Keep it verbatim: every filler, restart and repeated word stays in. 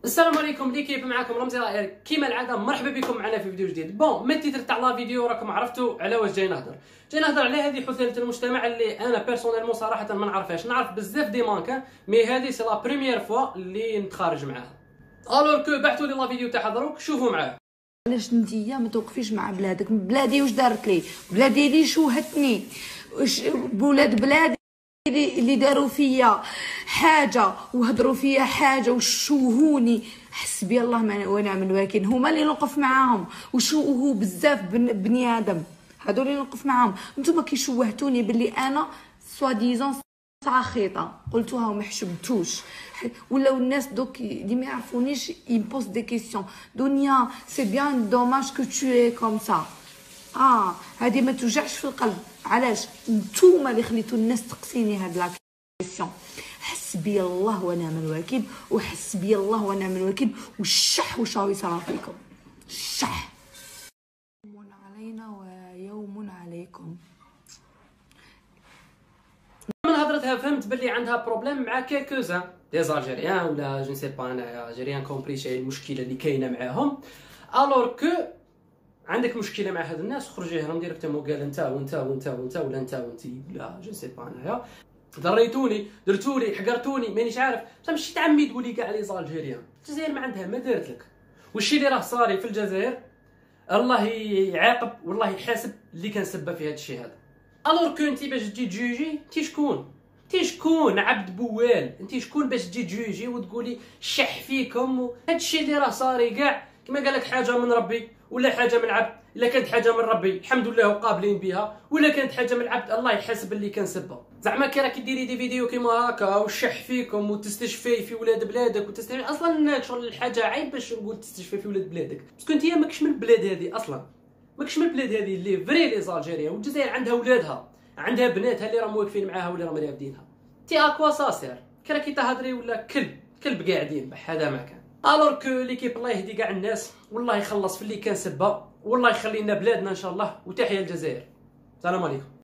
السلام عليكم ليكيب، معكم رمزي رائر كيما العاده. مرحبا بكم معنا في فيديو جديد. بون، ما التيتر تاع لا فيديو راكم عرفتوا على واش جاي نهضر. جاي نهضر على هذه حثاله المجتمع اللي انا بيرسونيلمون صراحه ما نعرفهاش. نعرف بزاف دي مانكا، مي هذه سي لا بريمير فوا اللي نتخارج معاها. الور كو بعثوا لي لا فيديو تاعها دروك شوفوا معاه. علاش نتيا ما توقفيش مع بلادك؟ بلادي واش دارت لي؟ بلادي اللي شوهتني، بولاد بلادي اللي داروا فيا حاجه وهضروا فيا حاجه وشوهوني. حسبي الله ونعم الوكيل، هما اللي نوقف معاهم وشوهوا بزاف بني ادم، هادو اللي نوقف معاهم. نتوما كي شوهتوني باللي انا سوا ديزون ساخطه، قلتوها وما حشمتوش. ولاو الناس دوك اللي ما يعرفونيش يمبوز دي كيسيون. دنيا سي بيان دوماج كو تو اي كوم سا. اه هادي ما توجعش في القلب. علاش؟ نتوما اللي خليتو الناس تقسيني هاد لا كيسيون. حسبي الله ونعم الوكيل، وحسبي الله ونعم الوكيل، والشح واش راهو يصرا فيكم. الشح يوم علينا ويوم عليكم. من هضرتها فهمت باللي عندها بروبليم مع كيلكوزان دي زالجيريان ولا جو سي با انا جيريان كومبري شي المشكله اللي كاينه معاهم. الور كو عندك مشكله مع هاد الناس، خرجي لهم ديريكتومون قال انت وانت وانت وانت ولا انت وانت ولا جو سي با انايا ضريتوني درتولي حقرتوني مانيش عارف. بصح ماشي تعمي تقولي كاع لي زالجيريان. الجزائر ما عندها ما دارت لك. والشي اللي راه صاري في الجزائر الله يعاقب والله يحاسب اللي كان سبب في هذا الشيء هذا. الور كو انت باش تجي تجوجي انت شكون؟ انت شكون عبد بوال؟ انت شكون باش تجي تجوجي وتقولي شح فيكم؟ هذا الشيء اللي راه صاري كاع كما قال لك حاجه من ربي ولا حاجه من عبد. الا كانت حاجه من ربي الحمد لله وقابلين بها، ولا كانت حاجه من العبد الله يحاسب اللي كان سبه. زعما كي راكي ديري دي فيديو كيما هكا وشح فيكم وتستشفي في ولاد بلادك وتستشفي اصلا شغل الحاجه عيب باش نقول تستشفي في ولاد بلادك، باسكو انت ماكش من البلاد هذه اصلا، ماكش من البلاد هذه اللي فري لي زالجيريا. والجزائر عندها ولادها، عندها بناتها اللي راهم واقفين معاها ولا راهم رافدينها. تي اكوا ساسير كي راكي تهضري ولا كلب كلب قاعدين بح هذا ما كان. الور كو ليكيب الله يهدي كاع الناس والله يخلص في اللي كان سبه والله يخلي لنا بلادنا ان شاء الله. وتحيا الجزائر. السلام عليكم.